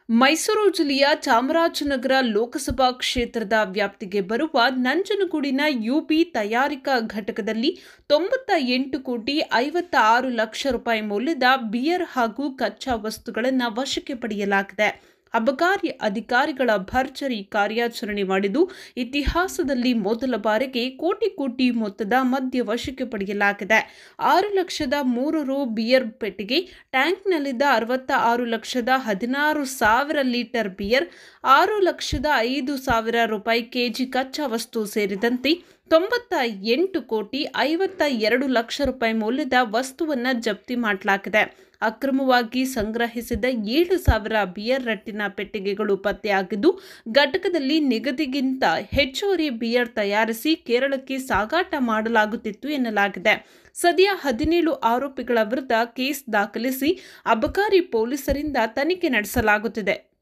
ಮೈಸೂರು ಜಿಲ್ಲೆಯ ಚಾಮರಾಜನಗರ ಲೋಕಸಭಾ ಕ್ಷೇತ್ರದ ವ್ಯಾಪ್ತಿಗೆ ಬರುವ ನಂಜನಗೂಡಿನ ಯುಬಿ ತಯಾರಿಕಾ ಘಟಕದಲ್ಲಿ 98 ಕೋಟಿ 56 ಲಕ್ಷ ರೂಪಾಯಿ ಮೌಲ್ಯದ ಬಿಯರ್ ಹಾಗೂ ಕಚ್ಚಾ ವಸ್ತುಗಳನ್ನು ವಶಕ್ಕೆ ಪಡೆಯಲಾಗಿದೆ. ಅಬಕಾರಿ ಅಧಿಕಾರಿಗಳ ಭರ್ಜರಿ ಕಾರ್ಯಾಚರಣೆ ಮಾಡಿದ್ದು, ಇತಿಹಾಸದಲ್ಲಿ ಮೊದಲ ಬಾರಿಗೆ ಕೋಟಿ ಮೊತ್ತದ ಮದ್ಯ ವಶಕ್ಕೆ ಪಡೆಯಲಾಗಿದೆ. 6,03,000 ರು ಬಿಯರ್ ಪೆಟ್ಟಿಗೆ, ಟ್ಯಾಂಕ್ನಲ್ಲಿದ್ದ 66,16,000 ಲೀಟರ್ ಬಿಯರ್, 6,05,000 ರೂಪಾಯಿ ಕೆಜಿ ಕಚ್ಚಾ ವಸ್ತು ಸೇರಿದಂತೆ 98 ಕೋಟಿ 52 ಲಕ್ಷ ರೂಪಾಯಿ ಮೌಲ್ಯದ ವಸ್ತುವನ್ನು ಜಪ್ತಿ ಮಾಡಲಾಗಿದೆ. ಅಕ್ರಮವಾಗಿ ಸಂಗ್ರಹಿಸಿದ 7,000 ಬಿಯರ್ ರಟ್ಟಿನ ಪೆಟ್ಟಿಗೆಗಳು ಪತ್ತೆಯಾಗಿದ್ದು, ಘಟಕದಲ್ಲಿ ನಿಗದಿಗಿಂತ ಹೆಚ್ಚುವರಿ ಬಿಯರ್ ತಯಾರಿಸಿ ಕೇರಳಕ್ಕೆ ಸಾಗಾಟ ಮಾಡಲಾಗುತ್ತಿತ್ತು ಎನ್ನಲಾಗಿದೆ. ಸದ್ಯ 17 ಆರೋಪಿಗಳ ವಿರುದ್ಧ ಕೇಸ್ ದಾಖಲಿಸಿ ಅಬಕಾರಿ ಪೊಲೀಸರಿಂದ ತನಿಖೆ ನಡೆಸಲಾಗುತ್ತಿದೆ.